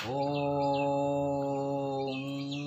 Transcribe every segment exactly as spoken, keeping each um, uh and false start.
ಓಂ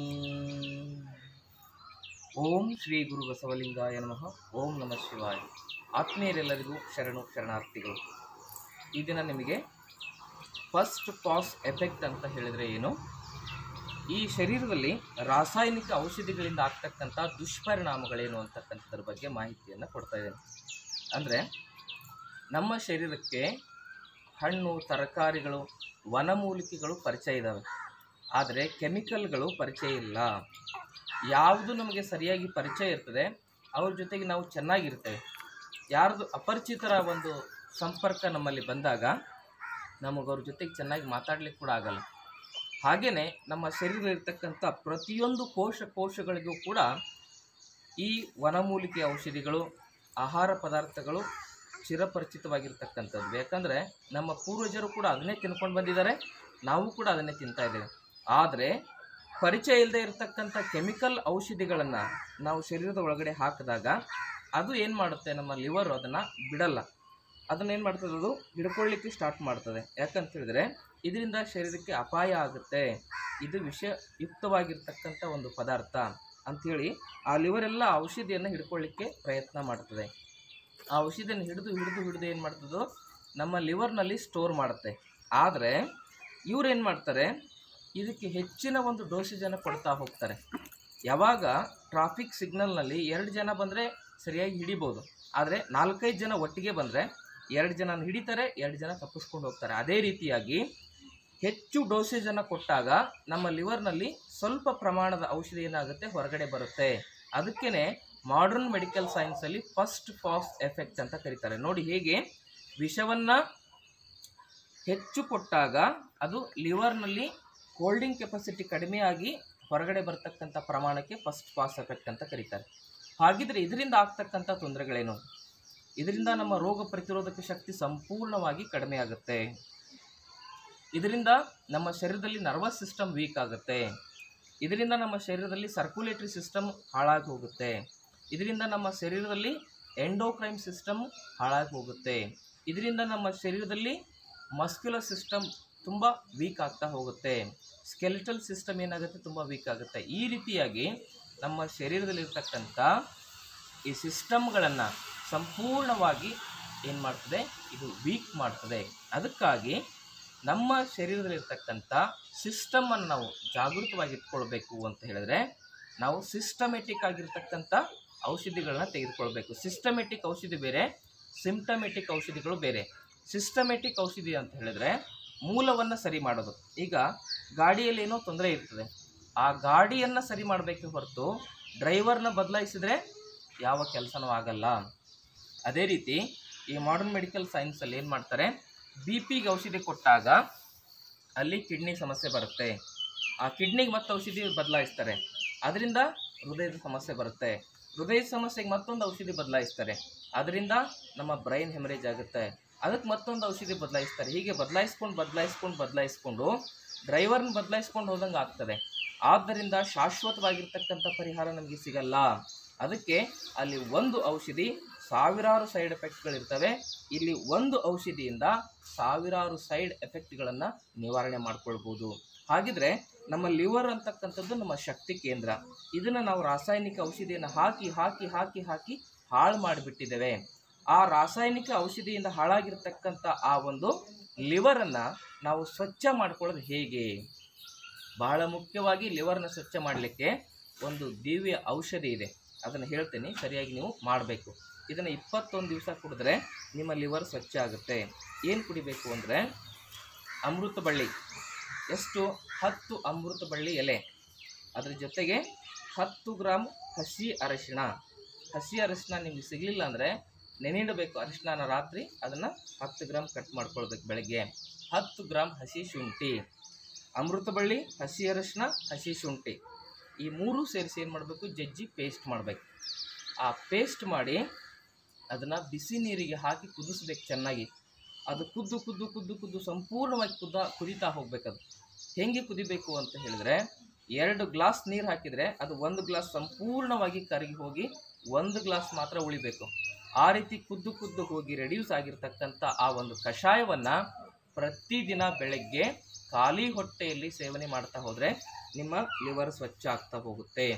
ಓಂ ಶ್ರೀ ಗುರು ಬಸವಲಿಂಗಾಯ ನಮಃ. ಓಂ ನಮಃ ಶಿವಾಯ. ಆತ್ಮೀಯರೆಲ್ಲರಿಗೂ ಶರಣು ಶರಣಾರ್ಥಿಗಳು. ಈ ದಿನ ನಿಮಗೆ ಫಸ್ಟ್ ಪಾಸ್ ಎಫೆಕ್ಟ್ ಅಂತ ಹೇಳಿದರೆ ಏನು, ಈ ಶರೀರದಲ್ಲಿ ರಾಸಾಯನಿಕ ಔಷಧಿಗಳಿಂದ ಆಗ್ತಕ್ಕಂಥ ದುಷ್ಪರಿಣಾಮಗಳೇನು ಅಂತಕ್ಕಂಥದ್ರ ಬಗ್ಗೆ ಮಾಹಿತಿಯನ್ನು ಕೊಡ್ತಾ ಇದ್ದೇನೆ. ಅಂದರೆ ನಮ್ಮ ಶರೀರಕ್ಕೆ ಹಣ್ಣು, ತರಕಾರಿಗಳು, ವನಮೂಲಿಕೆಗಳು ಪರಿಚಯ ಇದ್ದಾವೆ, ಆದರೆ ಕೆಮಿಕಲ್ಗಳು ಪರಿಚಯ ಇಲ್ಲ. ಯಾವುದು ನಮಗೆ ಸರಿಯಾಗಿ ಪರಿಚಯ ಇರ್ತದೆ ಅವ್ರ ಜೊತೆಗೆ ನಾವು ಚೆನ್ನಾಗಿರ್ತೇವೆ. ಯಾರ್ದು ಅಪರಿಚಿತರ ಒಂದು ಸಂಪರ್ಕ ನಮ್ಮಲ್ಲಿ ಬಂದಾಗ ನಮಗೆ ಅವ್ರ ಜೊತೆಗೆ ಚೆನ್ನಾಗಿ ಮಾತಾಡ್ಲಿಕ್ಕೆ ಕೂಡ ಆಗಲ್ಲ. ಹಾಗೆಯೇ ನಮ್ಮ ಶರೀರದಲ್ಲಿರ್ತಕ್ಕಂಥ ಪ್ರತಿಯೊಂದು ಕೋಶ ಕೋಶಗಳಿಗೂ ಕೂಡ ಈ ವನಮೂಲಿಕೆ ಔಷಧಿಗಳು, ಆಹಾರ ಪದಾರ್ಥಗಳು ಚಿರಪರಿಚಿತವಾಗಿರ್ತಕ್ಕಂಥದ್ದು. ಯಾಕಂದರೆ ನಮ್ಮ ಪೂರ್ವಜರು ಕೂಡ ಅದನ್ನೇ ತಿನ್ಕೊಂಡು ಬಂದಿದ್ದಾರೆ, ನಾವು ಕೂಡ ಅದನ್ನೇ ತಿಂತಾ ಇದ್ದೇವೆ. ಆದರೆ ಪರಿಚಯ ಇಲ್ಲದೆ ಇರತಕ್ಕಂಥ ಕೆಮಿಕಲ್ ಔಷಧಿಗಳನ್ನು ನಾವು ಶರೀರದ ಒಳಗಡೆ ಹಾಕಿದಾಗ ಅದು ಏನು ಮಾಡುತ್ತೆ, ನಮ್ಮ ಲಿವರು ಅದನ್ನು ಬಿಡಲ್ಲ. ಅದನ್ನೇನು ಮಾಡ್ತದೆ, ಅದು ಹಿಡ್ಕೊಳ್ಳಿಕ್ಕೆ ಸ್ಟಾರ್ಟ್ ಮಾಡ್ತದೆ. ಯಾಕಂತ ಹೇಳಿದ್ರೆ ಇದರಿಂದ ಶರೀರಕ್ಕೆ ಅಪಾಯ ಆಗುತ್ತೆ, ಇದು ವಿಷಯುಕ್ತವಾಗಿರ್ತಕ್ಕಂಥ ಒಂದು ಪದಾರ್ಥ ಅಂಥೇಳಿ ಆ ಲಿವರೆಲ್ಲ ಔಷಧಿಯನ್ನು ಹಿಡ್ಕೊಳ್ಳಿಕ್ಕೆ ಪ್ರಯತ್ನ ಮಾಡ್ತದೆ. ಆ ಔಷಧಿಯನ್ನು ಹಿಡಿದು ಹಿಡಿದು ಹಿಡಿದು ಏನು ಮಾಡ್ತದೋ ನಮ್ಮ ಲಿವರ್ನಲ್ಲಿ ಸ್ಟೋರ್ ಮಾಡುತ್ತೆ. ಆದರೆ ಇವ್ರು ಏನು ಮಾಡ್ತಾರೆ, ಇದಕ್ಕೆ ಹೆಚ್ಚಿನ ಒಂದು ಡೋಸೇಜನ್ನು ಕೊಡ್ತಾ ಹೋಗ್ತಾರೆ. ಯಾವಾಗ ಟ್ರಾಫಿಕ್ ಸಿಗ್ನಲ್ನಲ್ಲಿ ಎರಡು ಜನ ಬಂದರೆ ಸರಿಯಾಗಿ ಹಿಡಿಬೋದು, ಆದರೆ ನಾಲ್ಕೈದು ಜನ ಒಟ್ಟಿಗೆ ಬಂದರೆ ಎರಡು ಜನ ಹಿಡಿತಾರೆ, ಎರಡು ಜನ ತಪ್ಪಿಸ್ಕೊಂಡು ಹೋಗ್ತಾರೆ. ಅದೇ ರೀತಿಯಾಗಿ ಹೆಚ್ಚು ಡೋಸೇಜನ್ನು ಕೊಟ್ಟಾಗ ನಮ್ಮ ಲಿವರ್ನಲ್ಲಿ ಸ್ವಲ್ಪ ಪ್ರಮಾಣದ ಔಷಧಿ ಏನಾಗುತ್ತೆ, ಹೊರಗಡೆ ಬರುತ್ತೆ. ಅದಕ್ಕೇ ಮಾಡರ್ನ್ ಮೆಡಿಕಲ್ ಸೈನ್ಸಲ್ಲಿ ಫಸ್ಟ್ ಪಾಸ್ ಎಫೆಕ್ಟ್ ಅಂತ ಕರೀತಾರೆ. ನೋಡಿ ಹೇಗೆ ವಿಷವನ್ನು ಹೆಚ್ಚು ಕೊಟ್ಟಾಗ ಅದು ಲಿವರ್ನಲ್ಲಿ ಹೋಲ್ಡಿಂಗ್ ಕೆಪಾಸಿಟಿ ಕಡಿಮೆಯಾಗಿ ಹೊರಗಡೆ ಬರ್ತಕ್ಕಂಥ ಪ್ರಮಾಣಕ್ಕೆ ಫಸ್ಟ್ ಪಾಸ್ ಎಫೆಕ್ಟ್ ಅಂತ ಕರೀತಾರೆ. ಹಾಗಿದ್ರೆ ಇದರಿಂದ ಆಗ್ತಕ್ಕಂಥ ತೊಂದರೆಗಳೇನು? ಇದರಿಂದ ನಮ್ಮ ರೋಗ ಪ್ರತಿರೋಧಕ ಶಕ್ತಿ ಸಂಪೂರ್ಣವಾಗಿ ಕಡಿಮೆ ಆಗುತ್ತೆ. ಇದರಿಂದ ನಮ್ಮ ಶರೀರದಲ್ಲಿ ನರ್ವಸ್ ಸಿಸ್ಟಮ್ ವೀಕ್ ಆಗುತ್ತೆ. ಇದರಿಂದ ನಮ್ಮ ಶರೀರದಲ್ಲಿ ಸರ್ಕ್ಯುಲೇಟರಿ ಸಿಸ್ಟಮ್ ಹಾಳಾಗಿ ಹೋಗುತ್ತೆ. ಇದರಿಂದ ನಮ್ಮ ಶರೀರದಲ್ಲಿ ಎಂಡೋಕ್ರೈನ್ ಸಿಸ್ಟಮ್ ಹಾಳಾಗಿ ಹೋಗುತ್ತೆ. ಇದರಿಂದ ನಮ್ಮ ಶರೀರದಲ್ಲಿ ಮಸ್ಕ್ಯುಲರ್ ಸಿಸ್ಟಮ್ ತುಂಬ ವೀಕ್ ಆಗ್ತಾ ಹೋಗುತ್ತೆ. ಸ್ಕೆಲಿಟಲ್ ಸಿಸ್ಟಮ್ ಏನಾಗುತ್ತೆ, ತುಂಬ ವೀಕ್ ಆಗುತ್ತೆ. ಈ ರೀತಿಯಾಗಿ ನಮ್ಮ ಶರೀರದಲ್ಲಿರ್ತಕ್ಕಂಥ ಈ ಸಿಸ್ಟಮ್ಗಳನ್ನು ಸಂಪೂರ್ಣವಾಗಿ ಏನು ಮಾಡ್ತದೆ, ಇದು ವೀಕ್ ಮಾಡ್ತದೆ. ಅದಕ್ಕಾಗಿ ನಮ್ಮ ಶರೀರದಲ್ಲಿರ್ತಕ್ಕಂಥ ಸಿಸ್ಟಮನ್ನು ನಾವು ಜಾಗೃತವಾಗಿ ಇಟ್ಕೊಳ್ಬೇಕು ಅಂತ ಹೇಳಿದ್ರೆ ನಾವು ಸಿಸ್ಟಮೆಟಿಕ್ ಆಗಿರ್ತಕ್ಕಂಥ ಔಷಧಿಗಳನ್ನ ತೆಗೆದುಕೊಳ್ಬೇಕು. ಸಿಸ್ಟಮೆಟಿಕ್ ಔಷಧಿ ಬೇರೆ, ಸಿಂಪ್ಟಮೆಟಿಕ್ ಔಷಧಿಗಳು ಬೇರೆ. ಸಿಸ್ಟಮೆಟಿಕ್ ಔಷಧಿ ಅಂತ ಹೇಳಿದ್ರೆ ಮೂಲವನ್ನು ಸರಿ ಮಾಡೋದು. ಈಗ ಗಾಡಿಯಲ್ಲಿ ಏನೋ ತೊಂದರೆ ಇರ್ತದೆ, ಆ ಗಾಡಿಯನ್ನು ಸರಿ ಮಾಡಬೇಕೆ ಹೊರತು ಡ್ರೈವರ್ನ ಬದಲಾಯಿಸಿದರೆ ಯಾವ ಕೆಲಸನೂ ಆಗಲ್ಲ. ಅದೇ ರೀತಿ ಈ ಮಾಡರ್ನ್ ಮೆಡಿಕಲ್ ಸೈನ್ಸಲ್ಲಿ ಏನು ಮಾಡ್ತಾರೆ, ಬಿ ಪಿಗೆ ಔಷಧಿ ಕೊಟ್ಟಾಗ ಅಲ್ಲಿ ಕಿಡ್ನಿ ಸಮಸ್ಯೆ ಬರುತ್ತೆ. ಆ ಕಿಡ್ನಿಗೆ ಮತ್ತೆ ಔಷಧಿ ಬದಲಾಯಿಸ್ತಾರೆ, ಅದರಿಂದ ಹೃದಯದ ಸಮಸ್ಯೆ ಬರುತ್ತೆ. ಹೃದಯದ ಸಮಸ್ಯೆಗೆ ಮತ್ತೊಂದು ಔಷಧಿ ಬದಲಾಯಿಸ್ತಾರೆ, ಅದರಿಂದ ನಮ್ಮ ಬ್ರೈನ್ ಹೆಮರೇಜ್ ಆಗುತ್ತೆ. ಅದಕ್ಕೆ ಮತ್ತೊಂದು ಔಷಧಿ ಬದಲಾಯಿಸ್ತಾರೆ. ಹೀಗೆ ಬದಲಾಯಿಸ್ಕೊಂಡು ಬದಲಾಯಿಸ್ಕೊಂಡು ಬದಲಾಯಿಸ್ಕೊಂಡು ಡ್ರೈವರ್ನ ಬದಲಾಯಿಸ್ಕೊಂಡು ಹೋದಂಗೆ ಆಗ್ತದೆ. ಆದ್ದರಿಂದ ಶಾಶ್ವತವಾಗಿರ್ತಕ್ಕಂಥ ಪರಿಹಾರ ನಮಗೆ ಸಿಗಲ್ಲ. ಅದಕ್ಕೆ ಅಲ್ಲಿ ಒಂದು ಔಷಧಿ ಸಾವಿರಾರು ಸೈಡ್ ಎಫೆಕ್ಟ್ಗಳಿರ್ತವೆ. ಇಲ್ಲಿ ಒಂದು ಔಷಧಿಯಿಂದ ಸಾವಿರಾರು ಸೈಡ್ ಎಫೆಕ್ಟ್ಗಳನ್ನು ನಿವಾರಣೆ ಮಾಡ್ಕೊಳ್ಬೋದು. ಹಾಗಿದ್ರೆ ನಮ್ಮ ಲಿವರ್ ಅಂತಕ್ಕಂಥದ್ದು ನಮ್ಮ ಶಕ್ತಿ ಕೇಂದ್ರ. ಇದನ್ನು ನಾವು ರಾಸಾಯನಿಕ ಔಷಧಿಯನ್ನು ಹಾಕಿ ಹಾಕಿ ಹಾಕಿ ಹಾಕಿ ಹಾಳು ಮಾಡಿಬಿಟ್ಟಿದ್ದೇವೆ. ಆ ರಾಸಾಯನಿಕ ಔಷಧಿಯಿಂದ ಹಾಳಾಗಿರ್ತಕ್ಕಂಥ ಆ ಒಂದು ಲಿವರನ್ನು ನಾವು ಸ್ವಚ್ಛ ಮಾಡ್ಕೊಳ್ಳೋದು ಹೇಗೆ? ಬಹಳ ಮುಖ್ಯವಾಗಿ ಲಿವರ್ನ ಸ್ವಚ್ಛ ಮಾಡಲಿಕ್ಕೆ ಒಂದು ದಿವ್ಯ ಔಷಧಿ ಇದೆ, ಅದನ್ನು ಹೇಳ್ತೀನಿ, ಸರಿಯಾಗಿ ನೀವು ಮಾಡಬೇಕು. ಇದನ್ನು ಇಪ್ಪತ್ತೊಂದು ದಿವಸ ಕುಡಿದ್ರೆ ನಿಮ್ಮ ಲಿವರ್ ಸ್ವಚ್ಛ ಆಗುತ್ತೆ. ಏನು ಕುಡಿಬೇಕು ಅಂದರೆ ಅಮೃತ ಬಳ್ಳಿ, ಎಷ್ಟು ಹತ್ತು ಅಮೃತ ಬಳ್ಳಿ ಎಲೆ, ಅದರ ಜೊತೆಗೆ ಹತ್ತು ಗ್ರಾಮ್ ಹಸಿ ಅರಿಶಿಣ. ಹಸಿ ಅರಿಶಿಣ ನಿಮಗೆ ಸಿಗಲಿಲ್ಲ ಅಂದರೆ ನೆನೆಯಿಡಬೇಕು ಅರಿಶಿಣನ ರಾತ್ರಿ, ಅದನ್ನು ಹತ್ತು ಗ್ರಾಮ್ ಕಟ್ ಮಾಡ್ಕೊಳ್ಬೇಕು ಬೆಳಗ್ಗೆ. ಹತ್ತು ಗ್ರಾಮ್ ಹಸಿ ಶುಂಠಿ, ಅಮೃತ ಬಳ್ಳಿ, ಹಸಿ ಅರಿಶಿಣ, ಹಸಿ ಶುಂಠಿ, ಈ ಮೂರು ಸೇರಿಸಿ ಏನು ಮಾಡಬೇಕು, ಜಜ್ಜಿ ಪೇಸ್ಟ್ ಮಾಡಬೇಕು. ಆ ಪೇಸ್ಟ್ ಮಾಡಿ ಅದನ್ನು ಬಿಸಿ ನೀರಿಗೆ ಹಾಕಿ ಕುದಿಸ್ಬೇಕು ಚೆನ್ನಾಗಿ. ಅದು ಕುದ್ದು ಕುದ್ದು ಕುದ್ದು ಕುದ್ದು ಸಂಪೂರ್ಣವಾಗಿ ಕುದ ಕುದಿತಾ ಹೋಗ್ಬೇಕದು. ಹೇಗೆ ಕುದಿಬೇಕು ಅಂತ ಹೇಳಿದ್ರೆ, ಎರಡು ಗ್ಲಾಸ್ ನೀರು ಹಾಕಿದರೆ ಅದು ಒಂದು ಗ್ಲಾಸ್ ಸಂಪೂರ್ಣವಾಗಿ ಕರಗಿ ಹೋಗಿ ಒಂದು ಗ್ಲಾಸ್ ಮಾತ್ರ ಉಳಿಬೇಕು. ಆ ರೀತಿ ಕುದ್ದು ಕುದ್ದು ಹೋಗಿ ರೆಡ್ಯೂಸ್ ಆಗಿರ್ತಕ್ಕಂಥ ಆ ಒಂದು ಕಷಾಯವನ್ನು ಪ್ರತಿದಿನ ಬೆಳಗ್ಗೆ ಖಾಲಿ ಹೊಟ್ಟೆಯಲ್ಲಿ ಸೇವನೆ ಮಾಡ್ತಾ ಹೋದರೆ ನಿಮ್ಮ ಲಿವರ್ ಸ್ವಚ್ಛ ಆಗ್ತಾ ಹೋಗುತ್ತೆ.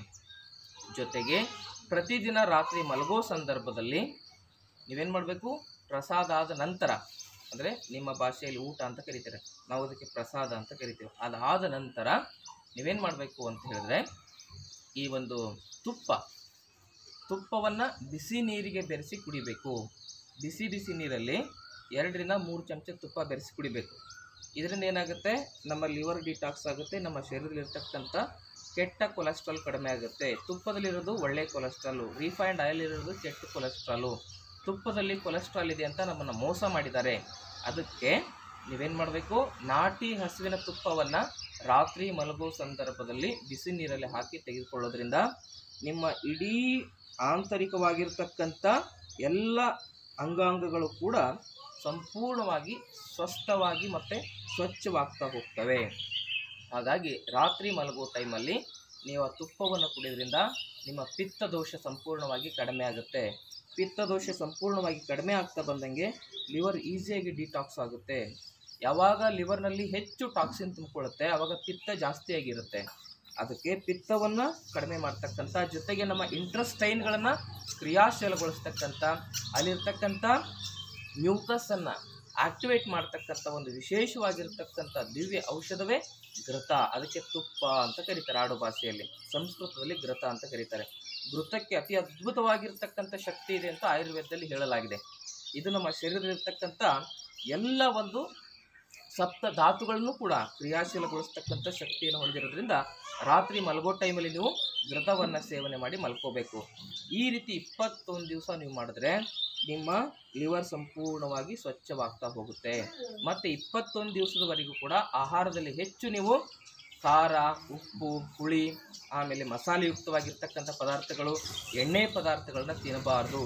ಜೊತೆಗೆ ಪ್ರತಿದಿನ ರಾತ್ರಿ ಮಲಗೋ ಸಂದರ್ಭದಲ್ಲಿ ನೀವೇನು ಮಾಡಬೇಕು, ಪ್ರಸಾದ ಆದ ನಂತರ, ಅಂದರೆ ನಿಮ್ಮ ಭಾಷೆಯಲ್ಲಿ ಊಟ ಅಂತ ಕರಿತಾರೆ, ನಾವು ಅದಕ್ಕೆ ಪ್ರಸಾದ ಅಂತ ಕರಿತೀವಿ, ಅದಾದ ನಂತರ ನೀವೇನು ಮಾಡಬೇಕು ಅಂತ ಹೇಳಿದ್ರೆ ಈ ಒಂದು ತುಪ್ಪ ತುಪ್ಪವನ್ನು ಬಿಸಿ ನೀರಿಗೆ ಬೆರೆಸಿ ಕುಡಿಬೇಕು. ಬಿಸಿ ಬಿಸಿ ನೀರಲ್ಲಿ ಎರಡರಿಂದ ಮೂರು ಚಮಚ ತುಪ್ಪ ಬೆರೆಸಿ ಕುಡಿಬೇಕು. ಇದರಿಂದ ಏನಾಗುತ್ತೆ, ನಮ್ಮ ಲಿವರ್ ಡಿಟಾಕ್ಸ್ ಆಗುತ್ತೆ, ನಮ್ಮ ಶರೀರದಲ್ಲಿರ್ತಕ್ಕಂಥ ಕೆಟ್ಟ ಕೊಲೆಸ್ಟ್ರಾಲ್ ಕಡಿಮೆ ಆಗುತ್ತೆ. ತುಪ್ಪದಲ್ಲಿರೋದು ಒಳ್ಳೆಯ ಕೊಲೆಸ್ಟ್ರಾಲು, ರಿಫೈನ್ಡ್ ಆಯಿಲ್ ಇರೋದು ಕೆಟ್ಟ ಕೊಲೆಸ್ಟ್ರಾಲು. ತುಪ್ಪದಲ್ಲಿ ಕೊಲೆಸ್ಟ್ರಾಲ್ ಇದೆ ಅಂತ ನಮ್ಮನ್ನು ಮೋಸ ಮಾಡಿದ್ದಾರೆ. ಅದಕ್ಕೆ ನೀವೇನು ಮಾಡಬೇಕು, ನಾಟಿ ಹಸುವಿನ ತುಪ್ಪವನ್ನು ರಾತ್ರಿ ಮಲಗೋ ಸಂದರ್ಭದಲ್ಲಿ ಬಿಸಿ ನೀರಲ್ಲಿ ಹಾಕಿ ತೆಗೆದುಕೊಳ್ಳೋದ್ರಿಂದ ನಿಮ್ಮ ಇಡೀ ಆಂತರಿಕವಾಗಿರ್ತಕ್ಕಂಥ ಎಲ್ಲ ಅಂಗಾಂಗಗಳು ಕೂಡ ಸಂಪೂರ್ಣವಾಗಿ ಸ್ವಸ್ಥವಾಗಿ ಮತ್ತು ಸ್ವಚ್ಛವಾಗ್ತಾ ಹೋಗ್ತವೆ. ಹಾಗಾಗಿ ರಾತ್ರಿ ಮಲಗೋ ಟೈಮಲ್ಲಿ ನೀವು ಆ ತುಪ್ಪವನ್ನು ಕುಡಿಯೋದ್ರಿಂದ ನಿಮ್ಮ ಪಿತ್ತ ದೋಷ ಸಂಪೂರ್ಣವಾಗಿ ಕಡಿಮೆ ಆಗುತ್ತೆ. ಪಿತ್ತ ದೋಷ ಸಂಪೂರ್ಣವಾಗಿ ಕಡಿಮೆ ಆಗ್ತಾ ಬಂದಂಗೆ ಲಿವರ್ ಈಸಿಯಾಗಿ ಡಿಟಾಕ್ಸ್ ಆಗುತ್ತೆ. ಯಾವಾಗ ಲಿವರ್ನಲ್ಲಿ ಹೆಚ್ಚು ಟಾಕ್ಸಿನ್ ತುಂಬಿಕೊಳ್ಳುತ್ತೆ ಆವಾಗ ಪಿತ್ತ ಜಾಸ್ತಿಯಾಗಿರುತ್ತೆ. ಅದಕ್ಕೆ ಪಿತ್ತವನ್ನು ಕಡಿಮೆ ಮಾಡ್ತಕ್ಕಂಥ, ಜೊತೆಗೆ ನಮ್ಮ ಇಂಟ್ರೆಸ್ಟೈನ್ಗಳನ್ನು ಕ್ರಿಯಾಶೀಲಗೊಳಿಸ್ತಕ್ಕಂಥ, ಅಲ್ಲಿರ್ತಕ್ಕಂಥ ಮ್ಯೂಕಸನ್ನು ಆಕ್ಟಿವೇಟ್ ಮಾಡ್ತಕ್ಕಂಥ ಒಂದು ವಿಶೇಷವಾಗಿರ್ತಕ್ಕಂಥ ದಿವ್ಯ ಔಷಧವೇ ಘೃತ. ಅದಕ್ಕೆ ತುಪ್ಪ ಅಂತ ಕರೀತಾರೆ ಆಡು ಭಾಷೆಯಲ್ಲಿ, ಸಂಸ್ಕೃತದಲ್ಲಿ ಘೃತ ಅಂತ ಕರೀತಾರೆ. ಘೃತಕ್ಕೆ ಅತಿ ಅದ್ಭುತವಾಗಿರ್ತಕ್ಕಂಥ ಶಕ್ತಿ ಇದೆ ಅಂತ ಆಯುರ್ವೇದದಲ್ಲಿ ಹೇಳಲಾಗಿದೆ. ಇದು ನಮ್ಮ ಶರೀರದಲ್ಲಿರ್ತಕ್ಕಂಥ ಎಲ್ಲ ಒಂದು ಸಪ್ತ ಧಾತುಗಳನ್ನು ಕೂಡ ಕ್ರಿಯಾಶೀಲಗೊಳಿಸ್ತಕ್ಕಂಥ ಶಕ್ತಿಯನ್ನು ಹೊಂದಿರೋದ್ರಿಂದ ರಾತ್ರಿ ಮಲಗೋ ಟೈಮಲ್ಲಿ ನೀವು ಘೃತವನ್ನು ಸೇವನೆ ಮಾಡಿ ಮಲ್ಕೋಬೇಕು. ಈ ರೀತಿ ಇಪ್ಪತ್ತೊಂದು ದಿವಸ ನೀವು ಮಾಡಿದ್ರೆ ನಿಮ್ಮ ಲಿವರ್ ಸಂಪೂರ್ಣವಾಗಿ ಸ್ವಚ್ಛವಾಗ್ತಾ ಹೋಗುತ್ತೆ. ಮತ್ತು ಇಪ್ಪತ್ತೊಂದು ದಿವಸದವರೆಗೂ ಕೂಡ ಆಹಾರದಲ್ಲಿ ಹೆಚ್ಚು ನೀವು ಖಾರ, ಉಪ್ಪು, ಹುಳಿ, ಆಮೇಲೆ ಮಸಾಲೆಯುಕ್ತವಾಗಿರ್ತಕ್ಕಂಥ ಪದಾರ್ಥಗಳು, ಎಣ್ಣೆ ಪದಾರ್ಥಗಳನ್ನ ತಿನ್ನಬಾರ್ದು.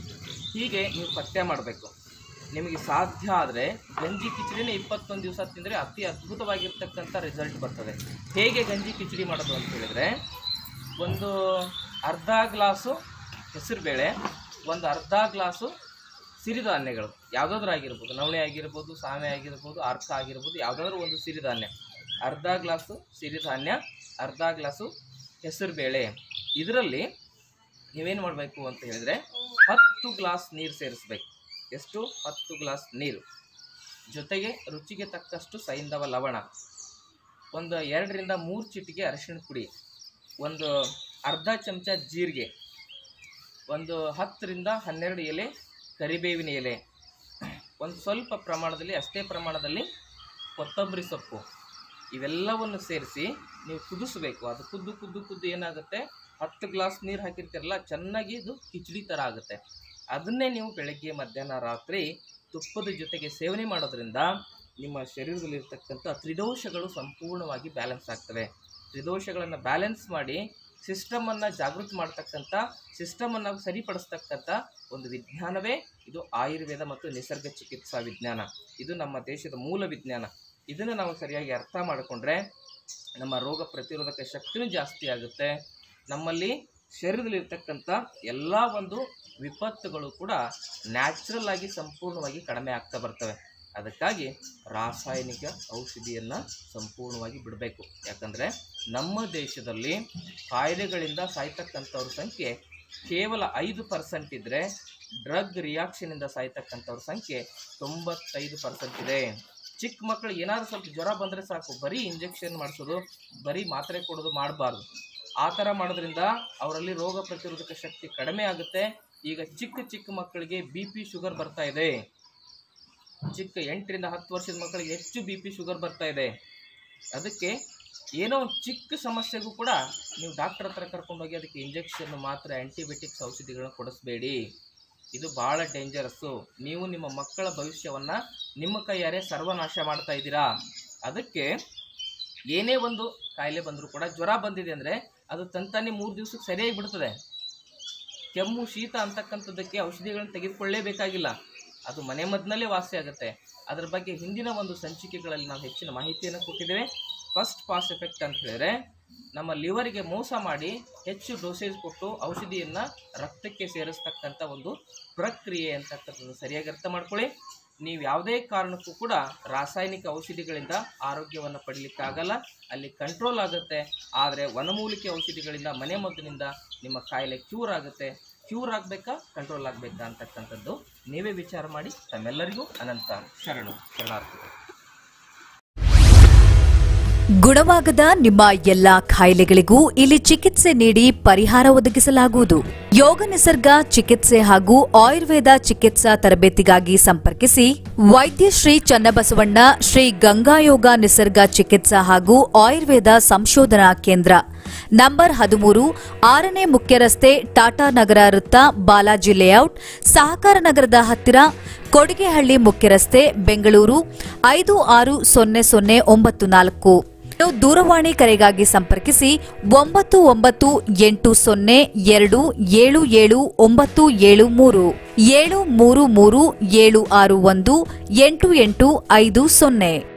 ಹೀಗೆ ನೀವು ಪಥ್ಯ ಮಾಡಬೇಕು. ನಿಮಗೆ ಸಾಧ್ಯ ಆದರೆ ಗಂಜಿ ಕಿಚಡಿನೇ ಇಪ್ಪತ್ತೊಂದು ದಿವಸ ತಿಂದರೆ ಅತಿ ಅದ್ಭುತವಾಗಿರ್ತಕ್ಕಂಥ ರಿಸಲ್ಟ್ ಬರ್ತದೆ. ಹೇಗೆ ಗಂಜಿ ಕಿಚಡಿ ಮಾಡೋದು ಅಂತ ಹೇಳಿದರೆ, ಒಂದು ಅರ್ಧ ಗ್ಲಾಸು ಹೆಸರುಬೇಳೆ, ಒಂದು ಅರ್ಧ ಗ್ಲಾಸು ಸಿರಿಧಾನ್ಯಗಳು ಯಾವುದಾದ್ರೂ ಆಗಿರ್ಬೋದು, ನವಣೆ ಆಗಿರ್ಬೋದು, ಸಾಮೆ ಆಗಿರ್ಬೋದು, ಅರ್ಕ ಆಗಿರ್ಬೋದು, ಯಾವುದಾದ್ರೂ ಒಂದು ಸಿರಿಧಾನ್ಯ, ಅರ್ಧ ಗ್ಲಾಸು ಸಿರಿಧಾನ್ಯ, ಅರ್ಧ ಗ್ಲಾಸು ಹೆಸರುಬೇಳೆ. ಇದರಲ್ಲಿ ನೀವೇನು ಮಾಡಬೇಕು ಅಂತ ಹೇಳಿದರೆ ಹತ್ತು ಗ್ಲಾಸ್ ನೀರು ಸೇರಿಸ್ಬೇಕು. ಎಷ್ಟು? ಹತ್ತು ಗ್ಲಾಸ್ ನೀರು. ಜೊತೆಗೆ ರುಚಿಗೆ ತಕ್ಕಷ್ಟು ಸೈಂಧವ ಲವಣ, ಒಂದು ಎರಡರಿಂದ ಮೂರು ಚಿಟಿಕೆ ಅರಿಶಿಣ ಪುಡಿ, ಒಂದು ಅರ್ಧ ಚಮಚ ಜೀರಿಗೆ, ಒಂದು ಹತ್ತರಿಂದ ಹನ್ನೆರಡು ಎಲೆ ಕರಿಬೇವಿನ ಎಲೆ, ಒಂದು ಸ್ವಲ್ಪ ಪ್ರಮಾಣದಲ್ಲಿ ಅಷ್ಟೇ ಪ್ರಮಾಣದಲ್ಲಿ ಕೊತ್ತಂಬರಿ ಸೊಪ್ಪು, ಇವೆಲ್ಲವನ್ನು ಸೇರಿಸಿ ನೀವು ಕುದಿಸಬೇಕು. ಅದು ಕುದ್ದು ಕುದ್ದು ಕುದ್ದು ಏನಾಗುತ್ತೆ, ಹತ್ತು ಗ್ಲಾಸ್ ನೀರು ಹಾಕಿರ್ತೀರಲ್ಲ, ಚೆನ್ನಾಗಿ ಇದು ಕಿಚಡಿ ಥರ ಆಗುತ್ತೆ. ಅದನ್ನೇ ನೀವು ಬೆಳಗ್ಗೆ, ಮಧ್ಯಾಹ್ನ, ರಾತ್ರಿ ತುಪ್ಪದ ಜೊತೆಗೆ ಸೇವನೆ ಮಾಡೋದ್ರಿಂದ ನಿಮ್ಮ ಶರೀರದಲ್ಲಿರ್ತಕ್ಕಂಥ ತ್ರಿದೋಷಗಳು ಸಂಪೂರ್ಣವಾಗಿ ಬ್ಯಾಲೆನ್ಸ್ ಆಗ್ತವೆ. ತ್ರಿದೋಷಗಳನ್ನು ಬ್ಯಾಲೆನ್ಸ್ ಮಾಡಿ ಸಿಸ್ಟಮನ್ನು ಜಾಗೃತಿ ಮಾಡ್ತಕ್ಕಂಥ, ಸಿಸ್ಟಮನ್ನು ಸರಿಪಡಿಸ್ತಕ್ಕಂಥ ಒಂದು ವಿಜ್ಞಾನವೇ ಇದು ಆಯುರ್ವೇದ ಮತ್ತು ನಿಸರ್ಗ ಚಿಕಿತ್ಸಾ ವಿಜ್ಞಾನ. ಇದು ನಮ್ಮ ದೇಶದ ಮೂಲ ವಿಜ್ಞಾನ. ಇದನ್ನು ನಾವು ಸರಿಯಾಗಿ ಅರ್ಥ ಮಾಡಿಕೊಂಡ್ರೆ ನಮ್ಮ ರೋಗ ಪ್ರತಿರೋಧಕ ಶಕ್ತಿಯೂ ಜಾಸ್ತಿ ಆಗುತ್ತೆ. ನಮ್ಮಲ್ಲಿ ಶರೀರದಲ್ಲಿರ್ತಕ್ಕಂಥ ಎಲ್ಲ ಒಂದು ವಿಪತ್ತುಗಳು ಕೂಡ ನ್ಯಾಚುರಲ್ ಆಗಿ ಸಂಪೂರ್ಣವಾಗಿ ಕಡಿಮೆ ಆಗ್ತಾ ಬರ್ತವೆ. ಅದಕ್ಕಾಗಿ ರಾಸಾಯನಿಕ ಔಷಧಿಯನ್ನು ಸಂಪೂರ್ಣವಾಗಿ ಬಿಡಬೇಕು. ಯಾಕಂದರೆ ನಮ್ಮ ದೇಶದಲ್ಲಿ ಕಾಯಿಲೆಗಳಿಂದ ಸಾಯ್ತಕ್ಕಂಥವ್ರ ಸಂಖ್ಯೆ ಕೇವಲ ಐದು ಪರ್ಸೆಂಟ್ ಇದ್ದರೆ, ಡ್ರಗ್ ರಿಯಾಕ್ಷನಿಂದ ಸಾಯ್ತಕ್ಕಂಥವ್ರ ಸಂಖ್ಯೆ ತೊಂಬತ್ತೈದು ಪರ್ಸೆಂಟ್ ಇದೆ. ಚಿಕ್ಕ ಮಕ್ಕಳು ಏನಾದರೂ ಸ್ವಲ್ಪ ಜ್ವರ ಬಂದರೆ ಸಾಕು, ಬರೀ ಇಂಜೆಕ್ಷನ್ ಮಾಡಿಸೋದು, ಬರೀ ಮಾತ್ರೆ ಕೊಡೋದು ಮಾಡಬಾರ್ದು. ಆ ಥರ ಮಾಡೋದ್ರಿಂದ ಅವರಲ್ಲಿ ರೋಗ ಪ್ರತಿರೋಧಕ ಶಕ್ತಿ ಕಡಿಮೆ ಆಗುತ್ತೆ. ಈಗ ಚಿಕ್ಕ ಚಿಕ್ಕ ಮಕ್ಕಳಿಗೆ ಬಿ ಪಿ ಶುಗರ್ ಬರ್ತಾ ಇದೆ. ಚಿಕ್ಕ ಎಂಟರಿಂದ ಹತ್ತು ವರ್ಷದ ಮಕ್ಕಳಿಗೆ ಹೆಚ್ಚು ಬಿ ಪಿ ಶುಗರ್ ಬರ್ತಾ ಇದೆ. ಅದಕ್ಕೆ ಏನೋ ಒಂದು ಚಿಕ್ಕ ಸಮಸ್ಯೆಗೂ ಕೂಡ ನೀವು ಡಾಕ್ಟರ್ ಹತ್ರ ಕರ್ಕೊಂಡೋಗಿ ಅದಕ್ಕೆ ಇಂಜೆಕ್ಷನ್, ಮಾತ್ರ ಆ್ಯಂಟಿಬಯೋಟಿಕ್ಸ್ ಔಷಧಿಗಳನ್ನ ಕೊಡಿಸ್ಬೇಡಿ. ಇದು ಭಾಳ ಡೇಂಜರಸ್ಸು. ನೀವು ನಿಮ್ಮ ಮಕ್ಕಳ ಭವಿಷ್ಯವನ್ನು ನಿಮ್ಮ ಕೈಯಾರೆ ಸರ್ವನಾಶ ಮಾಡ್ತಾ ಇದ್ದೀರಾ. ಅದಕ್ಕೆ ಏನೇ ಒಂದು ಕಾಯಿಲೆ ಬಂದರೂ ಕೂಡ, ಜ್ವರ ಬಂದಿದೆ ಅಂದರೆ ಅದು ತಂತಾನೆ ಮೂರು ದಿವಸಕ್ಕೆ ಸರಿಯಾಗಿ ಬಿಡ್ತದೆ. ಕೆಮ್ಮು, ಶೀತ ಅಂತಕ್ಕಂಥದ್ದಕ್ಕೆ ಔಷಧಿಗಳನ್ನು ತೆಗೆದುಕೊಳ್ಳೇಬೇಕಾಗಿಲ್ಲ, ಅದು ಮನೆ ಮದ್ದಿನಲ್ಲೇ ವಾಸಿ ಆಗುತ್ತೆ. ಅದರ ಬಗ್ಗೆ ಹಿಂದಿನ ಒಂದು ಸಂಚಿಕೆಗಳಲ್ಲಿ ನಾವು ಹೆಚ್ಚಿನ ಮಾಹಿತಿಯನ್ನು ಕೊಟ್ಟಿದ್ದೇವೆ. ಫಸ್ಟ್ ಪಾಸ್ ಎಫೆಕ್ಟ್ ಅಂತ ಹೇಳಿದ್ರೆ, ನಮ್ಮ ಲಿವರಿಗೆ ಮೋಸ ಮಾಡಿ ಹೆಚ್ಚು ಡೋಸೇಜ್ ಕೊಟ್ಟು ಔಷಧಿಯನ್ನು ರಕ್ತಕ್ಕೆ ಸೇರಿಸ್ತಕ್ಕಂಥ ಒಂದು ಪ್ರಕ್ರಿಯೆ ಅಂತಕ್ಕಂಥದ್ದು ಸರಿಯಾಗಿ ಅರ್ಥ ಮಾಡ್ಕೊಳ್ಳಿ. ನೀವು ಯಾವುದೇ ಕಾರಣಕ್ಕೂ ಕೂಡ ರಾಸಾಯನಿಕ ಔಷಧಿಗಳಿಂದ ಆರೋಗ್ಯವನ್ನು ಪಡೀಲಿಕ್ಕಾಗಲ್ಲ, ಅಲ್ಲಿ ಕಂಟ್ರೋಲ್ ಆಗುತ್ತೆ. ಆದರೆ ವನಮೂಲಿಕೆ ಔಷಧಿಗಳಿಂದ, ಮನೆಮದ್ದಿನಿಂದ ನಿಮ್ಮ ಕಾಯಿಲೆ ಕ್ಯೂರ್ ಆಗುತ್ತೆ. ಕ್ಯೂರ್ ಆಗಬೇಕಾ, ಕಂಟ್ರೋಲ್ ಆಗಬೇಕಾ ಅಂತಕ್ಕಂಥದ್ದು ನೀವೇ ವಿಚಾರ ಮಾಡಿ. ತಮ್ಮೆಲ್ಲರಿಗೂ ಅನಂತ ಶರಣು ಶರಣಾರ್ಥಿಗಳು. ಗುಣವಾಗದ ನಿಮ್ಮ ಎಲ್ಲಾ ಕಾಯಿಲೆಗಳಿಗೂ ಇಲ್ಲಿ ಚಿಕಿತ್ಸೆ ನೀಡಿ ಪರಿಹಾರ ಒದಗಿಸಲಾಗುವುದು. ಯೋಗ ನಿಸರ್ಗ ಚಿಕಿತ್ಸೆ ಹಾಗೂ ಆಯುರ್ವೇದ ಚಿಕಿತ್ಸಾ ತರಬೇತಿಗಾಗಿ ಸಂಪರ್ಕಿಸಿ ವೈದ್ಯ ಶ್ರೀ ಚನ್ನಬಸವಣ್ಣ ಶ್ರೀ ಗಂಗಾಯೋಗ ನಿಸರ್ಗ ಚಿಕಿತ್ಸಾ ಹಾಗೂ ಆಯುರ್ವೇದ ಸಂಶೋಧನಾ ಕೇಂದ್ರ, ನಂಬರ್ ಹದಿಮೂರು, ಆರನೇ ಮುಖ್ಯ ರಸ್ತೆ, ಟಾಟಾ ನಗರ ವೃತ್ತ, ಬಾಲಾಜಿ ಲೇಔಟ್, ಸಹಕಾರ ನಗರದ ಹತ್ತಿರ, ಕೊಡಿಗೆಹಳ್ಳಿ ಮುಖ್ಯ ರಸ್ತೆ, ಬೆಂಗಳೂರು ಐದು ಆರು ಸೊನ್ನೆ ಸೊನ್ನೆ ಒಂಬತ್ತು ನಾಲ್ಕು. ದೂರವಾಣಿ ಕರೆಗಾಗಿ ಸಂಪರ್ಕಿಸಿ ಒಂಬತ್ತು ಒಂಬತ್ತು ಎಂಟು ಸೊನ್ನೆ ಎರಡು ಏಳು ಏಳು ಒಂಬತ್ತು ಏಳು ಮೂರು, ಏಳು ಮೂರು ಮೂರು ಏಳು ಆರು ಒಂದು ಎಂಟು ಎಂಟು ಐದು ಸೊನ್ನೆ.